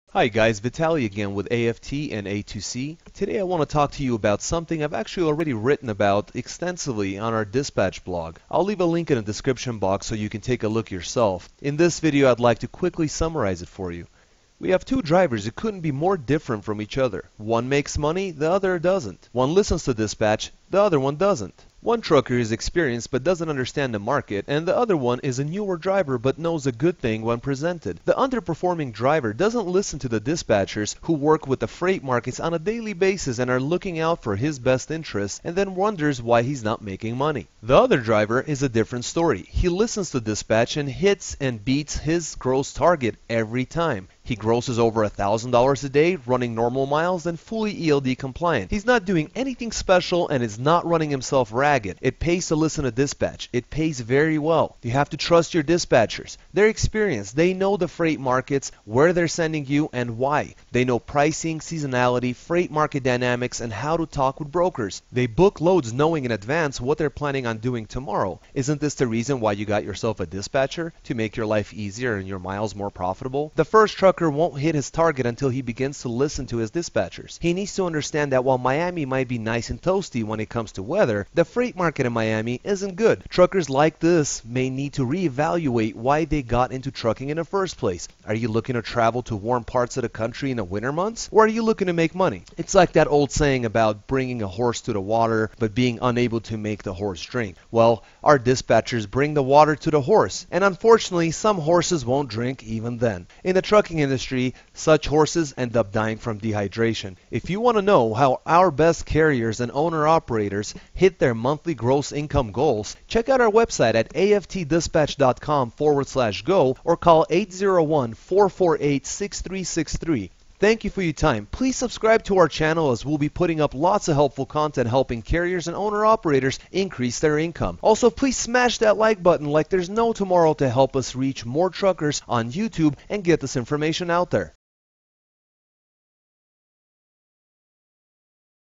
Hi guys, Vitaly again with AFT and A2C. Today I want to talk to you about something I've actually already written about extensively on our dispatch blog. I'll leave a link in the description box so you can take a look yourself. In this video I'd like to quickly summarize it for you. We have two drivers who couldn't be more different from each other. One makes money, the other doesn't. One listens to dispatch, the other one doesn't. One trucker is experienced but doesn't understand the market, and the other one is a newer driver but knows a good thing when presented. The underperforming driver doesn't listen to the dispatchers who work with the freight markets on a daily basis and are looking out for his best interests, and then wonders why he's not making money. The other driver is a different story. He listens to dispatch and hits and beats his gross target every time. He grosses over $1,000 a day, running normal miles and fully ELD compliant. He's not doing anything special and is not running himself ragged. It pays to listen to dispatch. It pays very well. You have to trust your dispatchers. They're experienced. They know the freight markets, where they're sending you, and why. They know pricing, seasonality, freight market dynamics, and how to talk with brokers. They book loads knowing in advance what they're planning on doing tomorrow. Isn't this the reason why you got yourself a dispatcher? To make your life easier and your miles more profitable? The first trucker won't hit his target until he begins to listen to his dispatchers. He needs to understand that while Miami might be nice and toasty when it comes to weather, the freight market in Miami isn't good. Truckers like this may need to reevaluate why they got into trucking in the first place. Are you looking to travel to warm parts of the country in the winter months? Or are you looking to make money? It's like that old saying about bringing a horse to the water but being unable to make the horse drink. Well, our dispatchers bring the water to the horse, and unfortunately some horses won't drink even then. In the trucking industry, such horses end up dying from dehydration. If you want to know how our best carriers and owner-operators hit their monthly gross income goals, check out our website at aftdispatch.com/go or call 801-448-6363. Thank you for your time. Please subscribe to our channel as we'll be putting up lots of helpful content helping carriers and owner-operators increase their income. Also, please smash that like button like there's no tomorrow to help us reach more truckers on YouTube and get this information out there.